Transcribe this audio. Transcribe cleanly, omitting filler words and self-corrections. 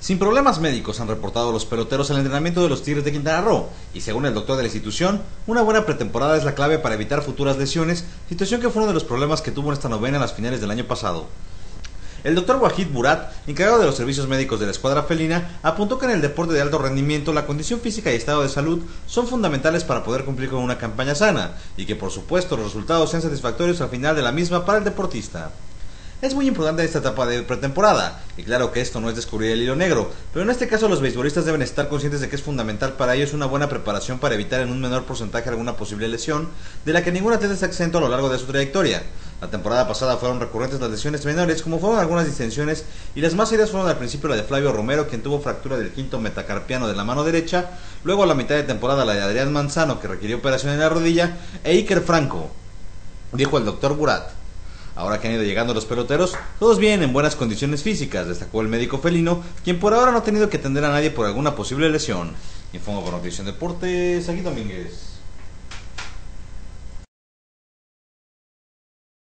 Sin problemas médicos han reportado los peloteros el entrenamiento de los Tigres de Quintana Roo, y según el doctor de la institución, una buena pretemporada es la clave para evitar futuras lesiones, situación que fue uno de los problemas que tuvo en esta novena a las finales del año pasado. El doctor Wahid Burat, encargado de los servicios médicos de la escuadra felina, apuntó que en el deporte de alto rendimiento la condición física y estado de salud son fundamentales para poder cumplir con una campaña sana, y que por supuesto los resultados sean satisfactorios al final de la misma para el deportista. Es muy importante esta etapa de pretemporada, y claro que esto no es descubrir el hilo negro, pero en este caso los beisbolistas deben estar conscientes de que es fundamental para ellos una buena preparación para evitar en un menor porcentaje alguna posible lesión, de la que ningún atleta está exento a lo largo de su trayectoria. La temporada pasada fueron recurrentes las lesiones menores, como fueron algunas distensiones, y las más serias fueron al principio la de Flavio Romero, quien tuvo fractura del quinto metacarpiano de la mano derecha, luego a la mitad de temporada la de Adrián Manzano, que requirió operación en la rodilla, e Iker Franco, dijo el doctor Burat. Ahora que han ido llegando los peloteros, todos vienen en buenas condiciones físicas, destacó el médico felino, quien por ahora no ha tenido que atender a nadie por alguna posible lesión. Informo por Notición Deportes, aquí Domínguez.